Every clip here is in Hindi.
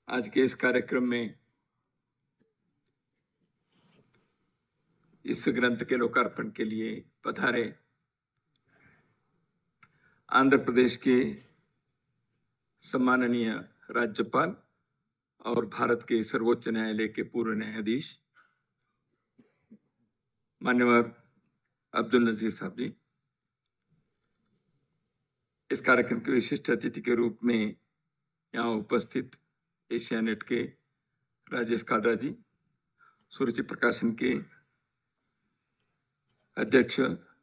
आज के इस कार्यक्रम में इस ग्रंथ के लोकार्पण के लिए पधारे आंध्र प्रदेश के सम्माननीय राज्यपाल और भारत के सर्वोच्च न्यायालय के पूर्व न्यायाधीश माननीय अब्दुल नजीर साहब जी, इस कार्यक्रम के विशिष्ट अतिथि के रूप में यहाँ उपस्थित एशियानेट के राजेश कालरा जी, सुरुचि प्रकाशन के अध्यक्ष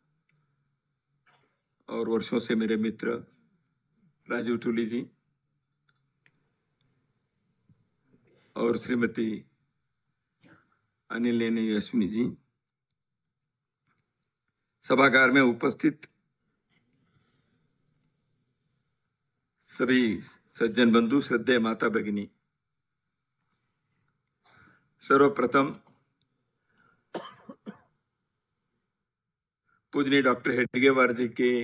और वर्षों से मेरे मित्र राजीव टूली जी और श्रीमती अनिल लेने यशवी जी, सभागार में उपस्थित सभी सज्जन बंधु, श्रद्धेय माता भगिनी, सर्वप्रथम पूजनीय डॉक्टर हेडगेवार जी के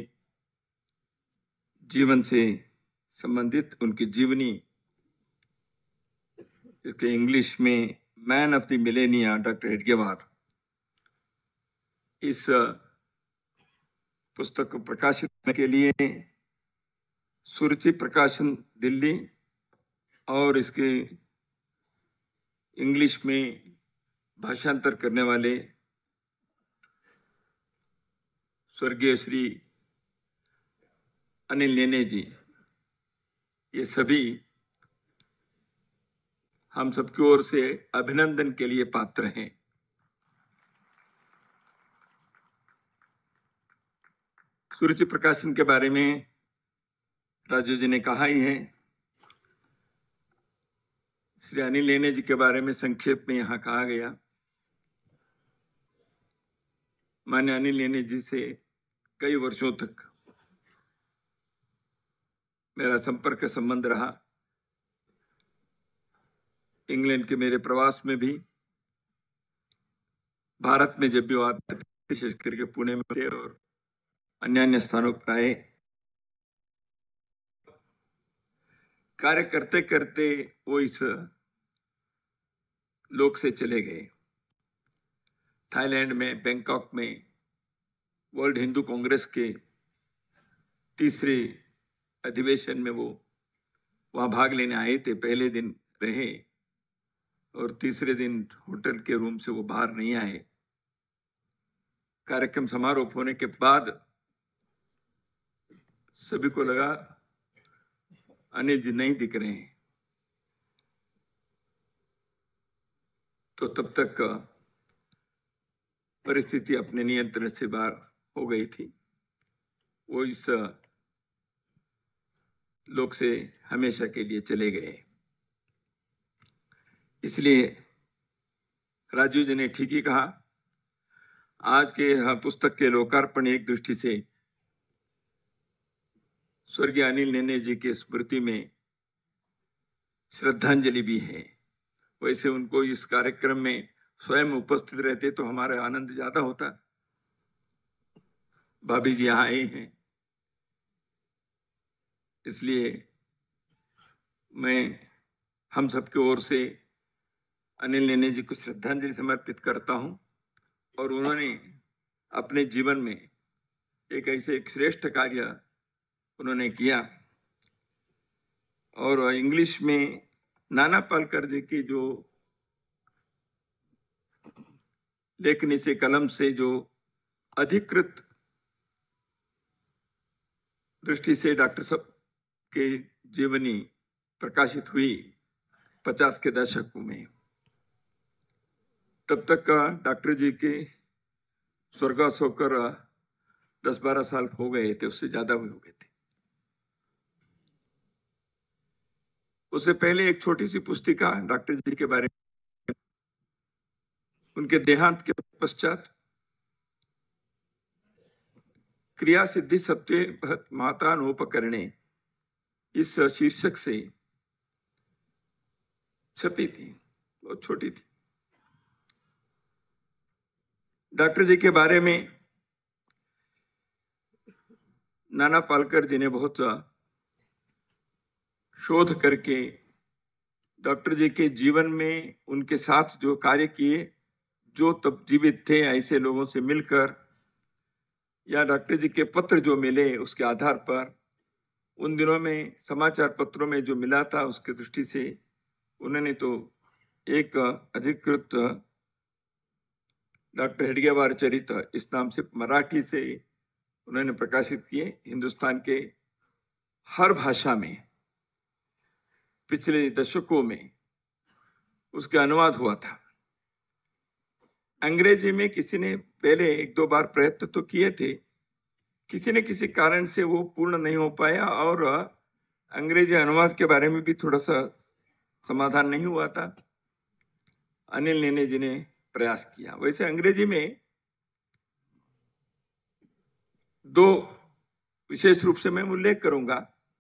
जीवन से संबंधित उनकी जीवनी, इसके इंग्लिश में man of the millennia doctor Hedgewar, इस पुस्तक को प्रकाशित करने के लिए सुरुचि प्रकाशन दिल्ली और इसके इंग्लिश में भाषांतर करने वाले स्वर्गीय श्री अनिल लेने जी, ये सभी हम सबकी ओर से अभिनंदन के लिए पात्र हैं। सुरुचि प्रकाशन के बारे में राजू जी ने कहा ही है। श्री अनिल लेने जी के बारे में संक्षेप में यहाँ कहा गया। माननीय अनिल लेने जी से कई वर्षों तक मेरा संपर्क संबंध रहा। इंग्लैंड के मेरे प्रवास में भी, भारत में जब भी वो आते थे, विशेष करके पुणे में थे और अन्य स्थानों पर आए, कार्य करते करते वो इस लोक से चले गए। थाईलैंड में, बैंकॉक में वर्ल्ड हिंदू कांग्रेस के तीसरे अधिवेशन में वो वहां भाग लेने आए थे। पहले दिन रहे और तीसरे दिन होटल के रूम से वो बाहर नहीं आए। कार्यक्रम समारोह होने के बाद सभी को लगा अनिल जी नहीं दिख रहे हैं, तो तब तक परिस्थिति अपने नियंत्रण से बाहर हो गई थी। वो इस लोक से हमेशा के लिए चले गए। इसलिए राजू जी ने ठीक ही कहा, आज के पुस्तक के लोकार्पण एक दृष्टि से स्वर्गीय अनिल लेने जी की स्मृति में श्रद्धांजलि भी है। वैसे उनको इस कार्यक्रम में स्वयं उपस्थित रहते तो हमारा आनंद ज्यादा होता। भाभी जी यहाँ आए हैं, इसलिए मैं हम सबकी ओर से अनिल लेने जी को श्रद्धांजलि समर्पित करता हूं। और उन्होंने अपने जीवन में एक ऐसे एक श्रेष्ठ कार्य उन्होंने किया। और इंग्लिश में नाना पालकर जी की जो लेखनी से, कलम से जो अधिकृत दृष्टि से डॉक्टर साहब के जीवनी प्रकाशित हुई 50 के दशकों में, तब तक डॉक्टर जी के स्वर्गवास होकर 10-12 साल हो गए थे, उससे ज्यादा हो गए थे। उससे पहले एक छोटी सी पुस्तिका डॉक्टर जी के बारे में, उनके देहांत के पश्चात क्रिया सिद्धि सत्वे महतानोपकरणे, इस शीर्षक से छपी थी, बहुत छोटी थी। डॉक्टर जी के बारे में नाना पालकर जी ने बहुत शोध करके डॉक्टर जी के जीवन में उनके साथ जो कार्य किए, जो तब जीवित थे ऐसे लोगों से मिलकर, या डॉक्टर जी के पत्र जो मिले उसके आधार पर, उन दिनों में समाचार पत्रों में जो मिला था उसकी दृष्टि से उन्होंने तो एक अधिकृत डॉक्टर हेडगेवार चरित इस नाम से मराठी से उन्होंने प्रकाशित किए। हिंदुस्तान के हर भाषा में पिछले दशकों में उसका अनुवाद हुआ था। अंग्रेजी में किसी ने पहले एक दो बार प्रयत्न तो किए थे, किसी न किसी कारण से वो पूर्ण नहीं हो पाया और अंग्रेजी अनुवाद के बारे में भी थोड़ा सा समाधान नहीं हुआ था। अनिल नेने जी ने प्रयास किया। वैसे अंग्रेजी में दो विशेष रूप से मैं उल्लेख करूंगा।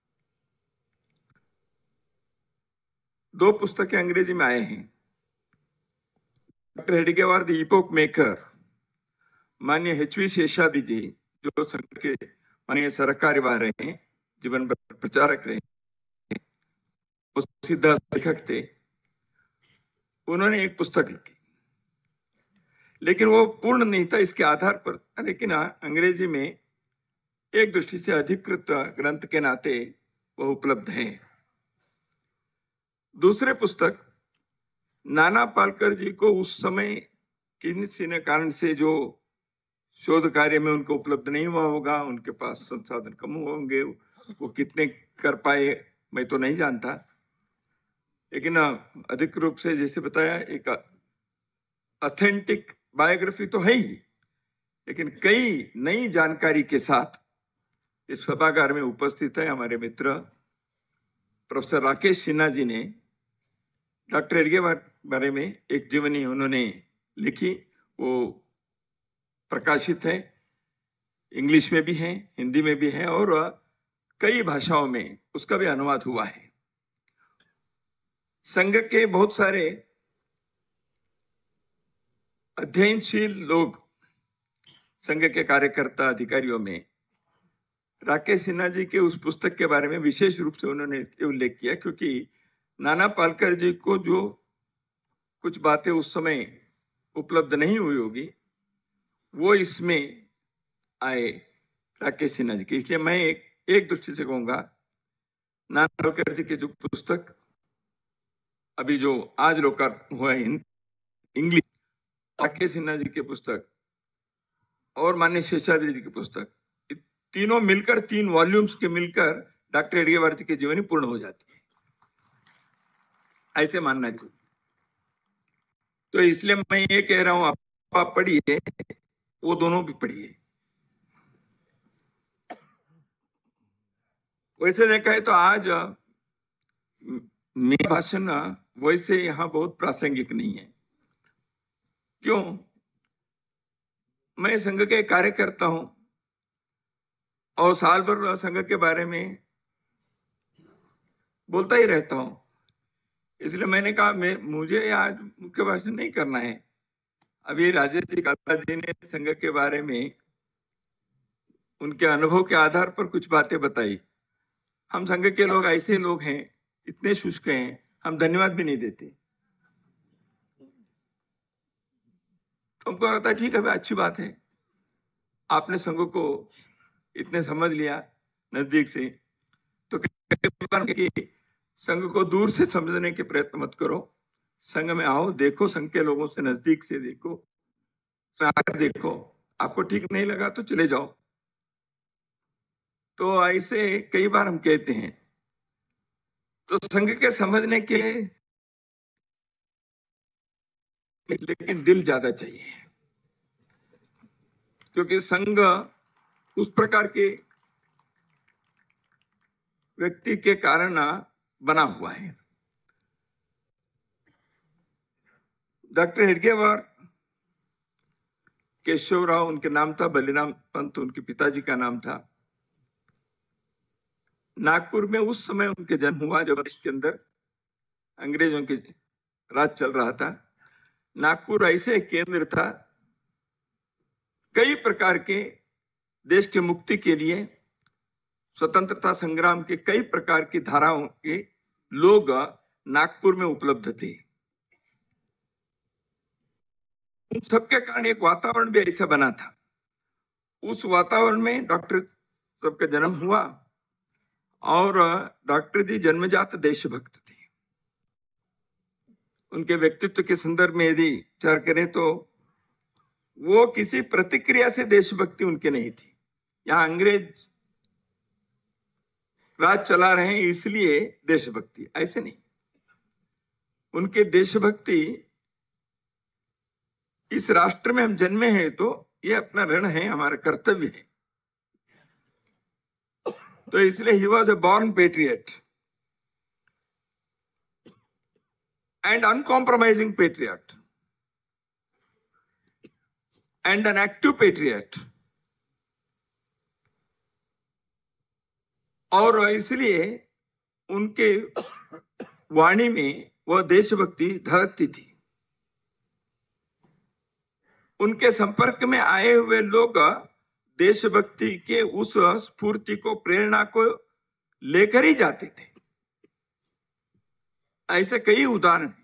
दो पुस्तकें अंग्रेजी में आए हैं। Doctor Hedgewar the epoch maker, माननीय एच.वी. शेषाद्रि जी जो संघ के माननीय सरकार्यवाह रहे हैं, जीवन भर प्रचारक रहे, वो सीधा लेखक थे। उन्होंने एक पुस्तक लिखी, लेकिन वो पूर्ण नहीं था इसके आधार पर, लेकिन अंग्रेजी में एक दृष्टि से अधिकृत ग्रंथ के नाते वह उपलब्ध है। दूसरे पुस्तक नाना पालकर जी को उस समय किसी न कारण से जो शोध कार्य में उनको उपलब्ध नहीं हुआ होगा, उनके पास संसाधन कम होंगे, वो कितने कर पाए मैं तो नहीं जानता, लेकिन अधिक रूप से जैसे बताया एक ऑथेंटिक बायोग्राफी तो है ही, लेकिन कई नई जानकारी के साथ इस सभागार में उपस्थित है हमारे मित्र प्रोफेसर राकेश सिन्हा जी ने डॉक्टर हेडगेवार बारे में एक जीवनी उन्होंने लिखी, वो प्रकाशित है, इंग्लिश में भी है, हिंदी में भी है और कई भाषाओं में उसका भी अनुवाद हुआ है। संघ के बहुत सारे अध्ययनशील लोग, संघ के कार्यकर्ता अधिकारियों में राकेश सिन्हा जी के उस पुस्तक के बारे में विशेष रूप से उन्होंने उल्लेख किया, क्योंकि नाना पालकर जी को जो कुछ बातें उस समय उपलब्ध नहीं हुई होगी वो इसमें आए राकेश सिन्हा जी की। इसलिए मैं एक दृष्टि से कहूंगा, नाना पालकर जी की जो पुस्तक अभी जो आज लोकार्पण हुआ है इंग्लिश, राकेश सिन्हा जी की पुस्तक और माननीय शेषाद्रि जी की पुस्तक, तीनों मिलकर 3 वॉल्यूम्स के मिलकर डॉक्टर हेडगेवार जी की जीवनी पूर्ण हो जाती है, ऐसे मानना चाहिए। तो इसलिए मैं ये कह रहा हूं, आप पढ़िए, वो दोनों भी पढ़िए। वैसे देखा है तो आज मेरा भाषण वैसे यहाँ बहुत प्रासंगिक नहीं है। क्यों? मैं संघ के कार्यकर्ता हूं और साल भर संघ के बारे में बोलता ही रहता हूं, इसलिए मैंने कहा मुझे आज मुख्य भाषण नहीं करना है। अभी राजेश जी काला जी ने संघ के बारे में उनके अनुभव के आधार पर कुछ बातें बताई। हम संघ के लोग ऐसे लोग हैं, इतने शुष्क हैं, हम धन्यवाद भी नहीं देते। तो हमको लगता है ठीक है, अच्छी बात है, आपने संघ को इतने समझ लिया नजदीक से, तो संघ को दूर से समझने के प्रयत्न मत करो, संघ में आओ, देखो, संघ के लोगों से नजदीक से देखो, आकर देखो, आपको ठीक नहीं लगा तो चले जाओ। तो ऐसे कई बार हम कहते हैं। तो संघ के समझने के लेकिन दिल ज्यादा चाहिए, क्योंकि संघ उस प्रकार के व्यक्ति के कारण बना हुआ है। डॉक्टर हेडगेवार केशवराव उनके नाम था, बलिराम पंत उनके पिताजी का नाम था। नागपुर में उस समय उनके जन्म हुआ जब देश के अंदर अंग्रेजों के राज चल रहा था। नागपुर ऐसे एक केंद्र था, कई प्रकार के देश के मुक्ति के लिए, स्वतंत्रता संग्राम के कई प्रकार की धाराओं के लोग नागपुर में उपलब्ध थे। उन सबके कारण एक वातावरण भी ऐसा बना था। उस वातावरण में डॉक्टर साहब का जन्म हुआ और डॉक्टर जी जन्मजात देशभक्त थे। उनके व्यक्तित्व के संदर्भ में यदि विचार करें तो वो किसी प्रतिक्रिया से देशभक्ति उनके नहीं थी। यहां अंग्रेज राज चला रहे हैं इसलिए देशभक्ति, ऐसे नहीं। उनके देशभक्ति इस राष्ट्र में हम जन्मे हैं तो ये अपना ऋण है, हमारा कर्तव्य है। तो इसलिए he was a born patriot and uncompromising patriot and an active patriot. और इसलिए उनके वाणी में वह देशभक्ति धड़कती थी। उनके संपर्क में आए हुए लोग देशभक्ति के उस स्फूर्ति को, प्रेरणा को लेकर ही जाते थे। ऐसे कई उदाहरण हैं।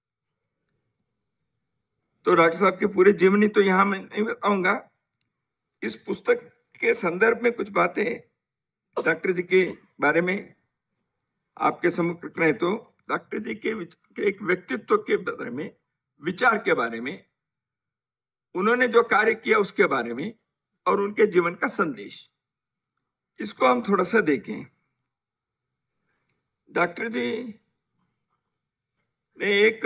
तो डॉक्टर साहब के पूरे जीवनी तो यहां मैं नहीं बताऊंगा। इस पुस्तक के संदर्भ में कुछ बातें डॉक्टर जी के बारे में आपके सम्मुख रख रहे हैं। तो डॉक्टर जी के एक व्यक्तित्व के बारे में, विचार के बारे में, उन्होंने जो कार्य किया उसके बारे में और उनके जीवन का संदेश, इसको हम थोड़ा सा देखें। डॉक्टर जी ने एक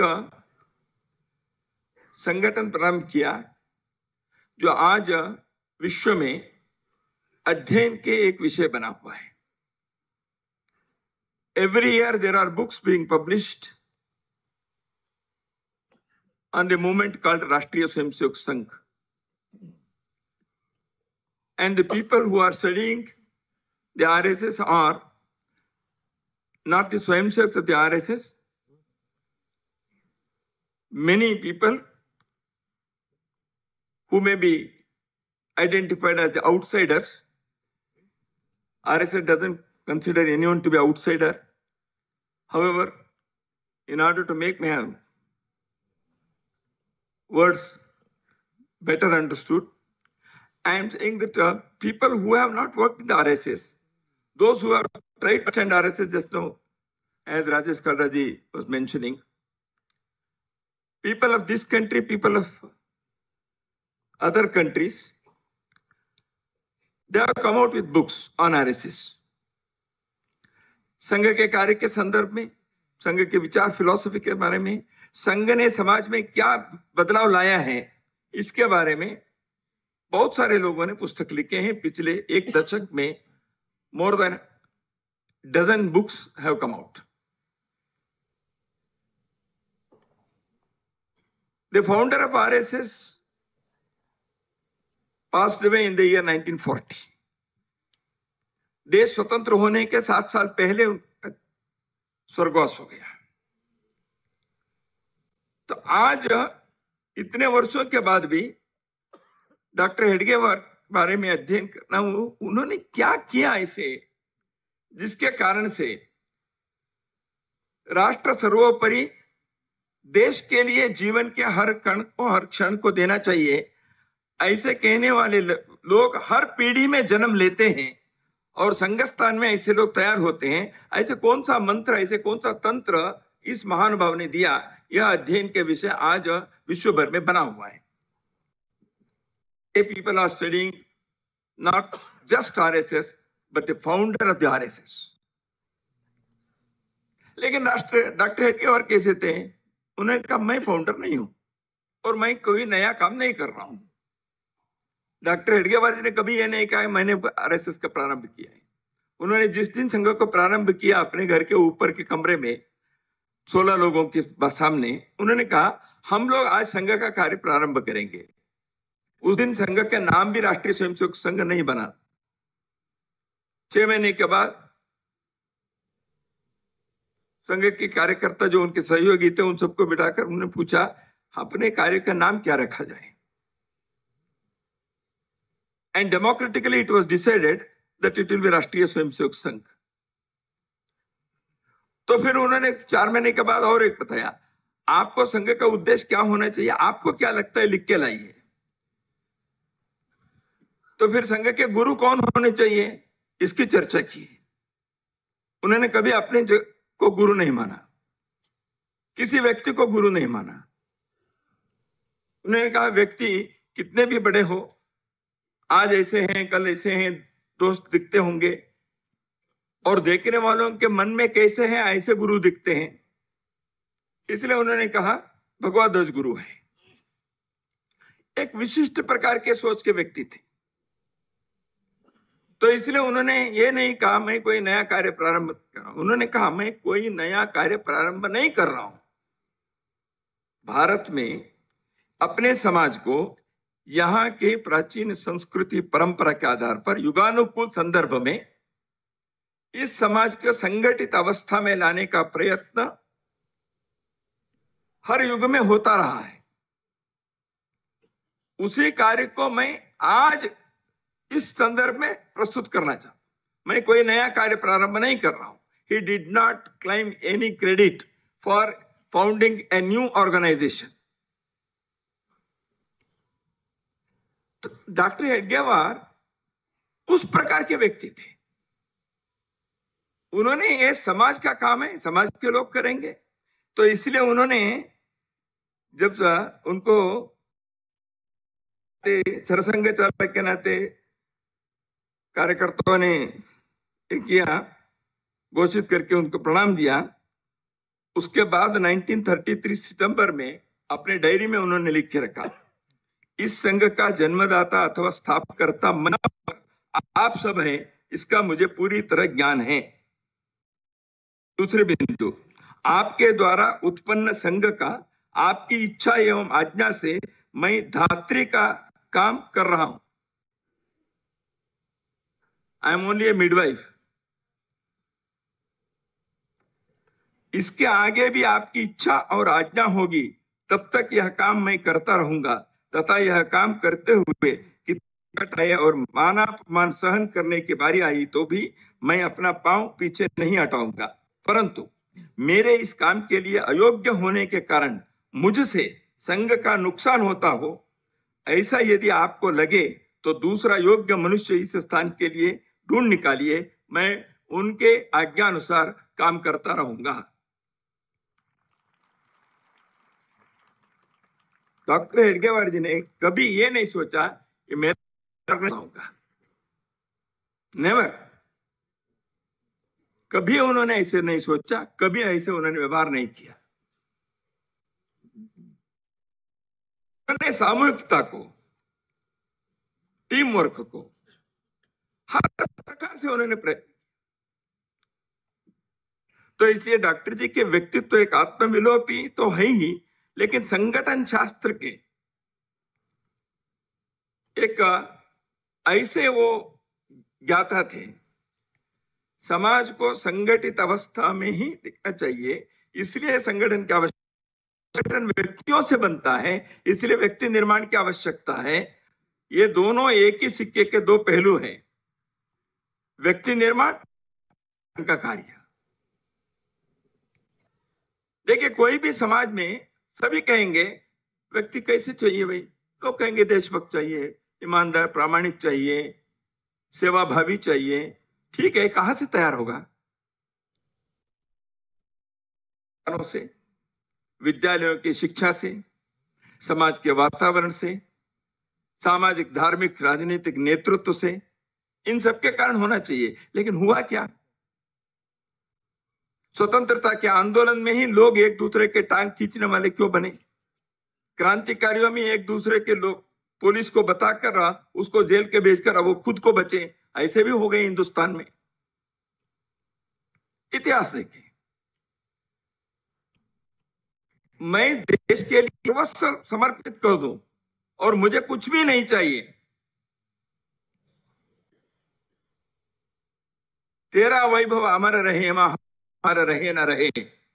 संगठन प्रारंभ किया जो आज विश्व में अध्ययन के एक विषय बना हुआ है। Every year there are books being published on the movement called Rashtriya Swayamsevak Sangh. And the people who are studying the RSS are not the Swayamsevaks of the RSS. Many people who may be identified as the outsiders. RSS doesn't consider anyone to be outsider. However, in order to make my words better understood, I am saying that people who have not worked in the RSS, those who have tried to attend RSS just now, as Rajesh Kalraji was mentioning, people of this country, people of other countries, they have come out with books on RSS. संघ के कार्य के संदर्भ में, संघ के विचार, फिलॉसफी के बारे में, संघ ने समाज में क्या बदलाव लाया है, इसके बारे में बहुत सारे लोगों ने पुस्तक लिखे हैं। पिछले एक दशक में more than dozen books have come out. The founder of RSS passed away in the year 1940। देश स्वतंत्र होने के 7 साल पहले स्वर्गवास हो गया। तो आज इतने वर्षों के बाद भी डॉक्टर हेडगे बारे में अध्ययन करना, उन्होंने क्या किया ऐसे जिसके कारण से राष्ट्र सर्वोपरि देश के लिए जीवन के हर कण को, हर क्षण को देना चाहिए, ऐसे कहने वाले लोग हर पीढ़ी में जन्म लेते हैं और संघस्थान में ऐसे लोग तैयार होते हैं। ऐसे कौन सा मंत्र, ऐसे कौन सा तंत्र इस महानुभाव ने दिया, यह अध्ययन के विषय आज विश्व भर में बना हुआ है। People are studying not just RSS but the founder of the RSS. लेकिन डॉक्टर हेडगेवार कैसे थे? उन्होंने कहा मैं फाउंडर नहीं हूं और मैं कोई नया काम नहीं कर रहा हूं। डॉक्टर हेडगेवार जी ने कभी यह नहीं कहा मैंने आरएसएस का प्रारंभ किया है। उन्होंने जिस दिन संघ को प्रारंभ किया, अपने घर के ऊपर के कमरे में 16 लोगों के सामने, उन्होंने कहा हम लोग आज संघ का कार्य प्रारंभ करेंगे। उस दिन संघ का नाम भी राष्ट्रीय स्वयंसेवक संघ नहीं बना। 6 महीने के बाद संघ के कार्यकर्ता जो उनके सहयोगी थे, उन सबको बिठाकर उन्होंने पूछा अपने कार्य का नाम क्या रखा जाए। And democratically it was decided that it will be Rashtriya Swayamsevak संघ। तो फिर उन्होंने 4 महीने के बाद और एक बताया, आपको संघ का उद्देश्य क्या होना चाहिए, आपको क्या लगता है, लिख के लाइए। तो फिर संघ के गुरु कौन होने चाहिए, इसकी चर्चा की। उन्होंने कभी अपने को गुरु नहीं माना, किसी व्यक्ति को गुरु नहीं माना। उन्होंने कहा व्यक्ति कितने भी बड़े हो, आज ऐसे हैं कल ऐसे हैं, दोस्त दिखते होंगे, और देखने वालों के मन में कैसे हैं ऐसे गुरु दिखते हैं। इसलिए उन्होंने कहा भगवद्वज गुरु है। एक विशिष्ट प्रकार के सोच के व्यक्ति थे। तो इसलिए उन्होंने ये नहीं कहा मैं कोई नया कार्य प्रारंभ कर रहा हूं, उन्होंने कहा मैं कोई नया कार्य प्रारंभ नहीं कर रहा हूं। भारत में अपने समाज को यहाँ के प्राचीन संस्कृति परंपरा के आधार पर युगानुकूल संदर्भ में इस समाज को संगठित अवस्था में लाने का प्रयत्न हर युग में होता रहा है। उसी कार्य को मैं आज इस संदर्भ में प्रस्तुत करना चाहता हूं। मैं कोई नया कार्य प्रारंभ नहीं कर रहा हूं। He did not claim any credit for founding a new organization. तो डॉक्टर हेडगेवार उस प्रकार के व्यक्ति थे। उन्होंने ये समाज का काम है, समाज के लोग करेंगे। तो इसलिए उन्होंने जब उनको सरसंघ चालक के नाते कार्यकर्ताओं ने किया, घोषित करके उनको प्रणाम दिया, उसके बाद 1933 सितंबर में अपने डायरी में उन्होंने लिख के रखा, इस संघ का जन्मदाता अथवा स्थापकर्ता मैं आप सब हैं, इसका मुझे पूरी तरह ज्ञान है। दूसरे बिंदु, आपके द्वारा उत्पन्न संघ का आपकी इच्छा एवं आज्ञा से मैं धात्री का काम कर रहा हूं। I am only a midwife. इसके आगे भी आपकी इच्छा और आज्ञा होगी, तब तक यह काम मैं करता रहूंगा तथा यह काम करते हुए कितना और मानापमान सहन करने की बारी आई तो भी मैं अपना पांव पीछे नहीं हटाऊंगा। परंतु मेरे इस काम के लिए अयोग्य होने के कारण मुझसे संघ का नुकसान होता हो, ऐसा यदि आपको लगे तो दूसरा योग्य मनुष्य इस स्थान के लिए ढूंढ निकालिए, मैं उनके आज्ञा अनुसार काम करता रहूंगा। डॉक्टर हेडगेवार जी ने कभी ये नहीं सोचा कि मैं होगा, नेवर। कभी उन्होंने ऐसे नहीं सोचा, कभी ऐसे उन्होंने व्यवहार नहीं किया। उन्होंने सामूहिकता को, टीम वर्क को हर प्रकार से उन्होंने प्रयत्न। तो इसलिए डॉक्टर जी के व्यक्तित्व तो एक आत्मविलोपी तो है ही, लेकिन संगठन शास्त्र के एक ऐसे वो ज्ञाता थे। समाज को संगठित अवस्था में ही दिखना चाहिए, इसलिए संगठन की आवश्यकता। संगठन व्यक्तियों से बनता है, इसलिए व्यक्ति निर्माण की आवश्यकता है। ये दोनों एक ही सिक्के के दो पहलू हैं, व्यक्ति निर्माण का कार्य। देखिए, कोई भी समाज में सभी कहेंगे व्यक्ति कैसे चाहिए भाई, तो कहेंगे देशभक्त चाहिए, ईमानदार प्रामाणिक चाहिए, सेवाभावी चाहिए। ठीक है, कहां से तैयार होगा? से, विद्यालयों की शिक्षा से, समाज के वातावरण से, सामाजिक धार्मिक राजनीतिक नेतृत्व से, इन सब के कारण होना चाहिए। लेकिन हुआ क्या? स्वतंत्रता के आंदोलन में ही लोग एक दूसरे के टांग खींचने वाले क्यों बने? क्रांतिकारियों में एक दूसरे के लोग पुलिस को बताकर उसको जेल के भेजकर वो खुद को बचे, ऐसे भी हो गए हिंदुस्तान में। इतिहास देखिए। मैं देश के लिए सर्वस्व समर्पित कर दूं और मुझे कुछ भी नहीं चाहिए, तेरा वैभव अमर रहे, हमारा रहे ना रहे।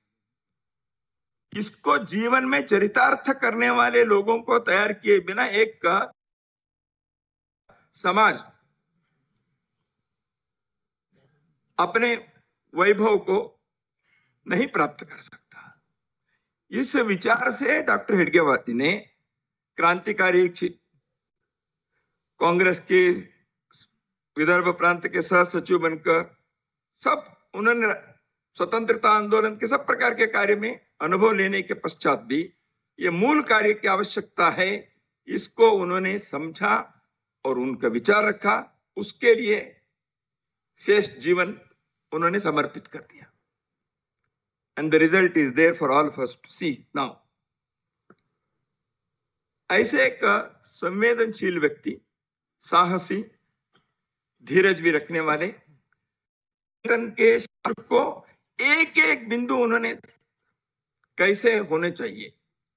इसको जीवन में चरितार्थ करने वाले लोगों को तैयार किए बिना एक समाज अपने वैभव को नहीं प्राप्त कर सकता। इस विचार से डॉक्टर हेडगेवार जी ने क्रांतिकारी कांग्रेस के विदर्भ प्रांत के सह सचिव बनकर सब उन्होंने स्वतंत्रता आंदोलन के सब प्रकार के कार्य में अनुभव लेने के पश्चात भी ये मूल कार्य की आवश्यकता है, इसको उन्होंने समझा और उनका विचार रखा। उसके लिए शेष जीवन उन्होंने समर्पित कर दिया। And the result is there for all of us to see now. ऐसे एक संवेदनशील व्यक्ति, साहसी, धीरज भी रखने वाले, के को एक एक बिंदु उन्होंने कैसे होने चाहिए,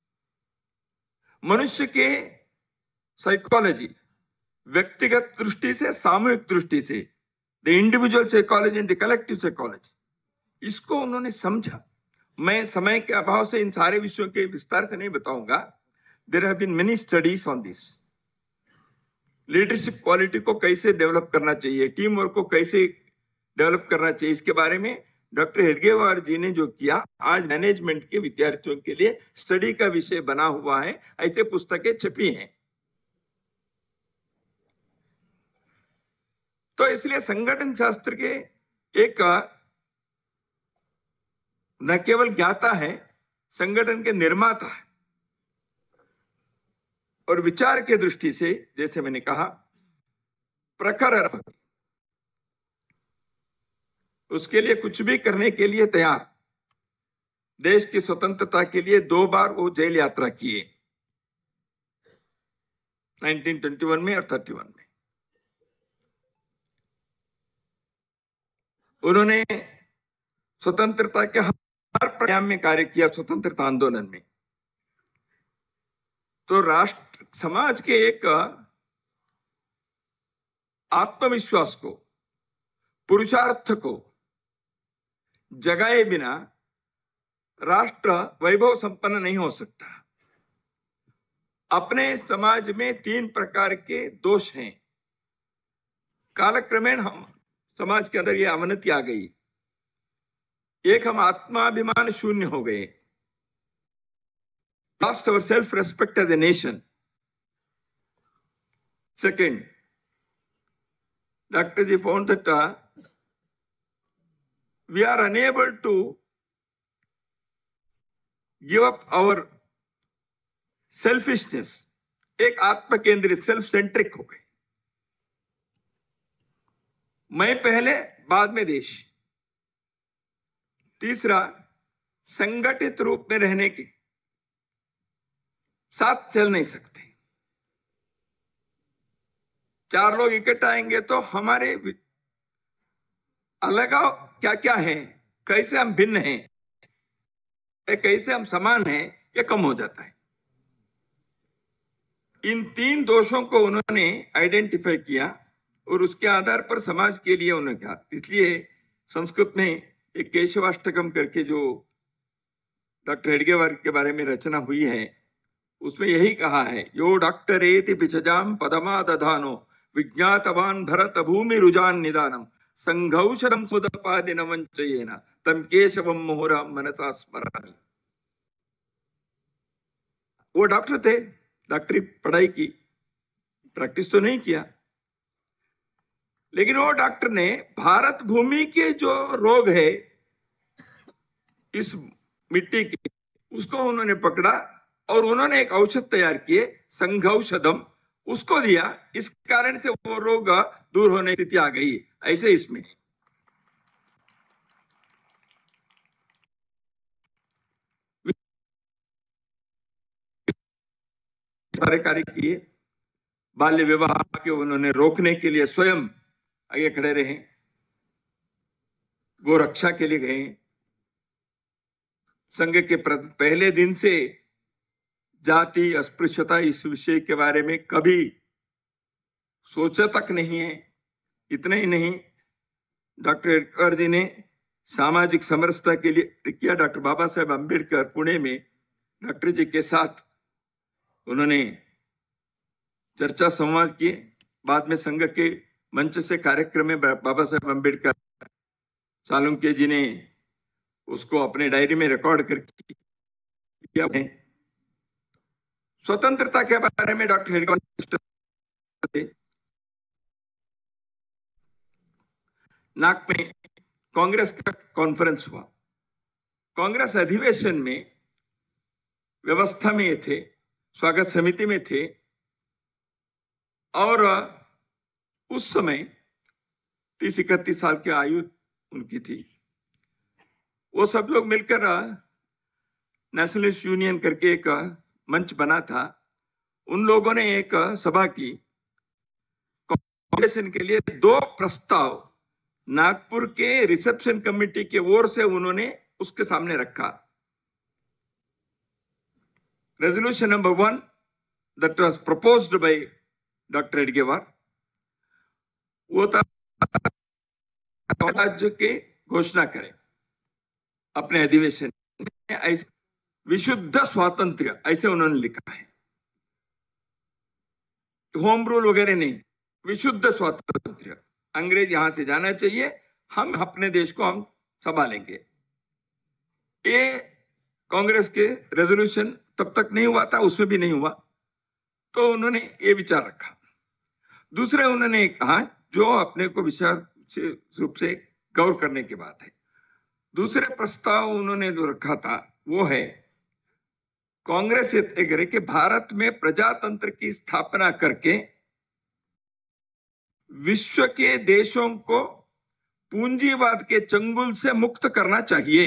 मनुष्य के साइकोलॉजी, व्यक्तिगत दृष्टि से, सामूहिक दृष्टि से, the individual psychology and the collective psychology, इसको उन्होंने समझा। मैं समय के अभाव से इन सारे विषयों के विस्तार से नहीं बताऊंगा। There have been many studies on this. Leadership quality को कैसे डेवलप करना चाहिए, टीम वर्क को कैसे डेवलप करना चाहिए, इसके बारे में डॉक्टर हेडगेवार जी ने जो किया, आज मैनेजमेंट के विद्यार्थियों के लिए स्टडी का विषय बना हुआ है। ऐसे पुस्तकें छपी हैं। तो इसलिए संगठन शास्त्र के एक न केवल ज्ञाता है, संगठन के निर्माता है। और विचार के दृष्टि से, जैसे मैंने कहा, प्रखर, उसके लिए कुछ भी करने के लिए तैयार। देश की स्वतंत्रता के लिए 2 बार वो जेल यात्रा किए, 1921 में और 31 में। उन्होंने स्वतंत्रता के हर प्रयास में कार्य किया, स्वतंत्रता आंदोलन में। तो राष्ट्र समाज के एक आत्मविश्वास को, पुरुषार्थ को जगाए बिना राष्ट्र वैभव संपन्न नहीं हो सकता। अपने समाज में 3 प्रकार के दोष हैं। कालक्रमेण हम समाज के अंदर ये अवनति आ गई। एक, हम आत्माभिमान शून्य हो गए, lost our self-respect as a nation. Second, Dr. Ji found that we are unable to give up our selfishness. एक आत्म केंद्रित, सेल्फ सेंट्रिक हो गए। मैं पहले, बाद में देश। तीसरा, संगठित रूप में रहने के साथ चल नहीं सकते। 4 लोग इकट्ठा आएंगे तो हमारे अलगाव क्या क्या है, कैसे हम भिन्न हैं, कैसे हम समान हैं, ये कम हो जाता है। इन 3 दोषों को उन्होंने आइडेंटिफाई किया और उसके आधार पर समाज के लिए उन्होंने कहा। इसलिए संस्कृत में एक केशवाष्टकम करके जो डॉक्टर हेडगेवार के बारे में रचना हुई है, उसमें यही कहा है, यो डॉक्टर एति पिछजाम पदमा दधानो विज्ञातवान भरत भूमि रुजान निदानम संघौषधम सुदपादि नवंचयेन तम केशवम मोहरा मनसा स्मरामि। वो डॉक्टर थे, डॉक्टरी पढ़ाई की, प्रैक्टिस तो नहीं किया, लेकिन वो डॉक्टर ने भारत भूमि के जो रोग है इस मिट्टी के, उसको उन्होंने पकड़ा और उन्होंने एक औषध तैयार किए, संघौषधम, उसको दिया। इस कारण से वो रोग दूर होने की स्थिति आ गई। ऐसे इसमें सारे कार्य किए। बाल्य विवाह के उन्होंने रोकने के लिए स्वयं आगे खड़े रहे, गोरक्षा के लिए गए। संघ के पहले दिन से जाति, अस्पृश्यता, इस विषय के बारे में कभी सोचा तक नहीं है। इतना ही नहीं, डॉक्टर हेडगेवार जी ने सामाजिक समरसता के लिए किया। डॉक्टर बाबा साहेब अम्बेडकर पुणे में डॉक्टर जी के साथ उन्होंने चर्चा संवाद किए। बाद में संघ के मंच से कार्यक्रम में बाबा साहेब अम्बेडकर, चालुक्य जी ने उसको अपने डायरी में रिकॉर्ड करके किया है। स्वतंत्रता के बारे में डॉक्टर हेडगेवार नाक में कांग्रेस का कॉन्फ्रेंस हुआ। कांग्रेस अधिवेशन में व्यवस्था में थे, स्वागत समिति में थे, और उस समय 30-31 साल की आयु उनकी थी। वो सब लोग मिलकर नेशनलिस्ट यूनियन करके एक मंच बना था। उन लोगों ने एक सभा की। कांग्रेस के लिए 2 प्रस्ताव नागपुर के रिसेप्शन कमेटी के ओर से उन्होंने उसके सामने रखा। Resolution number 1 that was proposed by doctor Hedgewar, वो था राज्य के घोषणा करें अपने अधिवेशन में, ऐसे विशुद्ध स्वातंत्र्य, ऐसे उन्होंने लिखा है। होम रूल वगैरह नहीं, विशुद्ध स्वातंत्र्य। अंग्रेज यहां से जाना चाहिए, हम अपने देश को हम संभालेंगे। ये कांग्रेस के रेजोल्यूशन तब तक नहीं हुआ था, उसमें भी नहीं हुआ, तो उन्होंने ये विचार रखा। दूसरे उन्होंने कहा, जो अपने को विशेष रूप से गौर करने की बात है, दूसरे प्रस्ताव उन्होंने जो रखा था वो है, कांग्रेस ये तय करे कि भारत में प्रजातंत्र की स्थापना करके विश्व के देशों को पूंजीवाद के चंगुल से मुक्त करना चाहिए।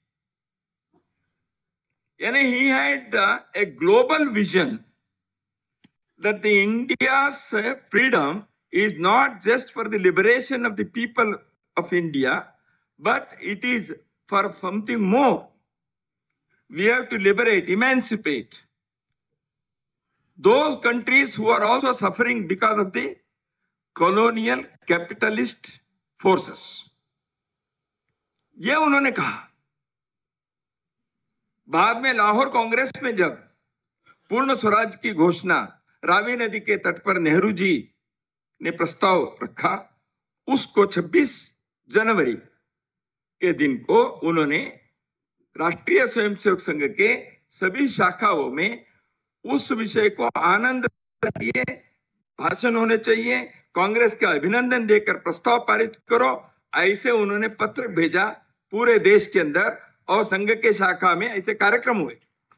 यानी he had a global vision that the India's freedom is not just for the liberation of the people of India, but it is for something more. We have to liberate, emancipate those countries who are also suffering because of the colonial capitalist forces. ये उन्होंने कहा। बाद में लाहौर कांग्रेस में जब पूर्ण स्वराज की घोषणा रावी नदी के तट पर नेहरू जी ने प्रस्ताव रखा, उसको 26 जनवरी के दिन को उन्होंने राष्ट्रीय स्वयंसेवक संघ के सभी शाखाओं में उस विषय को आनंद चाहिए, भाषण होने चाहिए, कांग्रेस का अभिनंदन देकर प्रस्ताव पारित करो, ऐसे उन्होंने पत्र भेजा पूरे देश के अंदर, और संघ के शाखा में ऐसे कार्यक्रम हुए।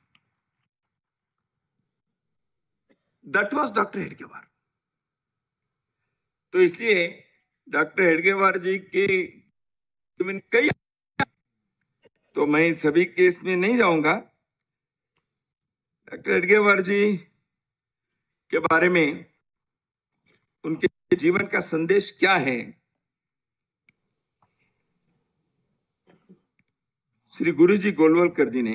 That was doctor Hedgewar. तो इसलिए डॉक्टर हेडगेवार जी के कई, तो मैं सभी केस में नहीं जाऊंगा। डॉक्टर हेडगेवार जी के बारे में, उनके जीवन का संदेश क्या है, श्री गुरुजी गोलवलकर जी ने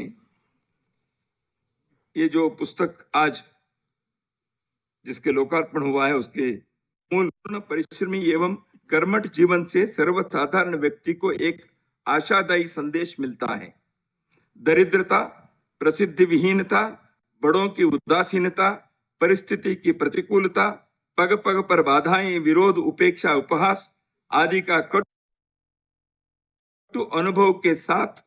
ये जो पुस्तक आज जिसके लोकार्पण हुआ है, उसके मूल परिश्रमी एवं कर्मठ जीवन से सर्वसाधारण व्यक्ति को एक आशादायी संदेश मिलता है। दरिद्रता, प्रसिद्धि विहीनता, बड़ों की उदासीनता, परिस्थिति की प्रतिकूलता, पग पग पर बाधाएं, विरोध, उपेक्षा, उपहास आदि का कटु अनुभव के साथ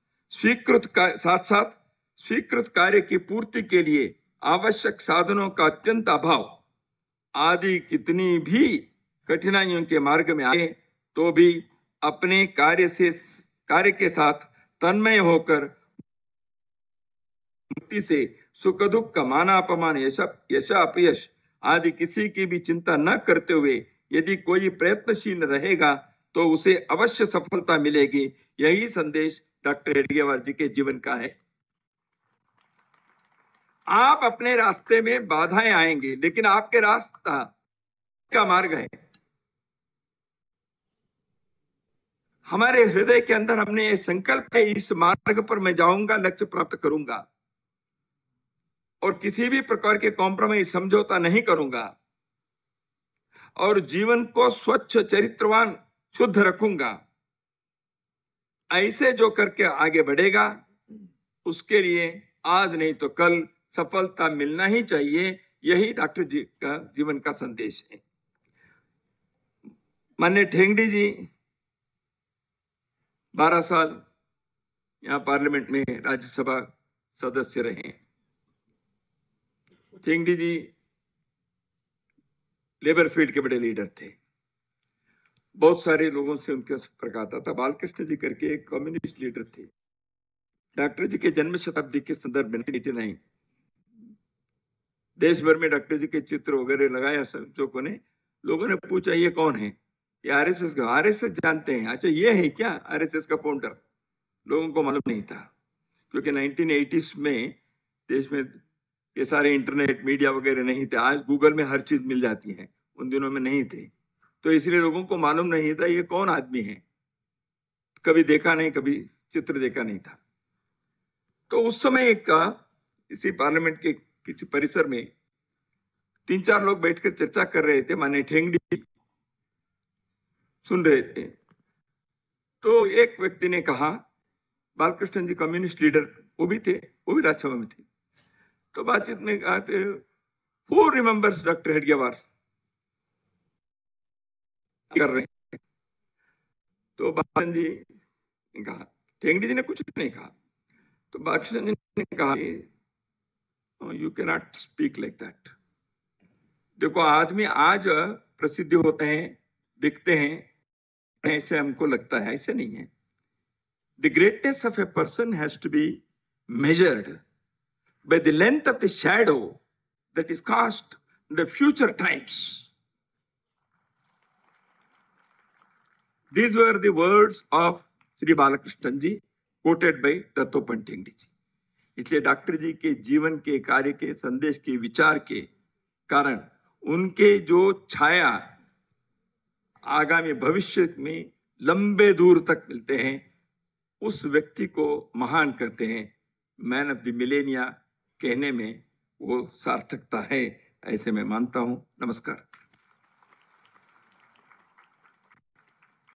साथ स्वीकृत कार्य की पूर्ति के लिए आवश्यक साधनों का अत्यंत अभाव आदि कितनी भी कठिनाइयों के मार्ग में आए तो भी अपने कार्य के साथ तन्मय होकर मुक्ति से सुख दुख का माना अपमान, यश अपयश आदि किसी की भी चिंता न करते हुए यदि कोई प्रयत्नशील रहेगा तो उसे अवश्य सफलता मिलेगी। यही संदेश डॉक्टर हेडगेवार जी के जीवन का है। आप अपने रास्ते में बाधाएं आएंगी, लेकिन आपके रास्ता का मार्ग है। हमारे हृदय के अंदर हमने ये संकल्प है, इस मार्ग पर मैं जाऊंगा, लक्ष्य प्राप्त करूंगा और किसी भी प्रकार के कॉम्प्रोमाइज, समझौता नहीं करूंगा और जीवन को स्वच्छ, चरित्रवान, शुद्ध रखूंगा। ऐसे जो करके आगे बढ़ेगा उसके लिए आज नहीं तो कल सफलता मिलना ही चाहिए। यही डॉक्टर जी का जीवन का संदेश है। माननीय ठेंगड़ी जी 12 साल यहाँ पार्लियामेंट में राज्यसभा सदस्य रहे। ठेंगड़ी जी लेबर फील्ड के बड़े लीडर थे, बहुत सारे लोगों से उनका संपर्क आता था। बालकृष्ण जी करके एक कम्युनिस्ट लीडर थे। डॉक्टर जी के जन्म शताब्दी के संदर्भ में 1989 देश भर में डॉक्टर जी के चित्र वगैरह लगाया संयोजकों ने। लोगों ने पूछा ये कौन है? ये आरएसएस का। आरएसएस जानते हैं? अच्छा ये है क्या आरएसएस का फाउंडर? लोगों को मालूम नहीं था, क्योंकि 1980s में देश में ये सारे इंटरनेट मीडिया वगैरह नहीं थे। आज गूगल में हर चीज मिल जाती है, उन दिनों में नहीं थे। तो इसलिए लोगों को मालूम नहीं था ये कौन आदमी है, कभी देखा नहीं, कभी चित्र देखा नहीं था। तो उस समय एक इसी पार्लियामेंट के किसी परिसर में 3-4 लोग बैठकर चर्चा कर रहे थे, माने ठेंगड़ी सुन रहे थे। तो एक व्यक्ति ने कहा, बालकृष्ण जी कम्युनिस्ट लीडर वो भी थे, वो भी राज्यसभा में थे। तो बातचीत में कहा थे, हु रिमेंबर्स डॉक्टर हेडगेवार कर रहे हैं। तो बालकृष्ण जी ने कहा, ठेंगड़ी जी ने कुछ नहीं कहा। तो बालकृष्ण जी ने कहा, you can not speak like that. देखो आदमी आज प्रसिद्ध होते हैं, दिखते हैं, ऐसे हमको लगता है, ऐसे नहीं है। The greatness of a person has to be measured by the length of the shadow that is cast in the future times. These were the words of Sri Balakrishnan ji, quoted by Dattopant Thengdi ji. इसलिए डॉक्टर जी के जीवन के, कार्य के, संदेश के, विचार के कारण उनके जो छाया आगामी भविष्य में लंबे दूर तक मिलते हैं, उस व्यक्ति को महान करते हैं। मैन ऑफ द मिलेनिया कहने में वो सार्थकता है, ऐसे मैं मानता हूं। नमस्कार।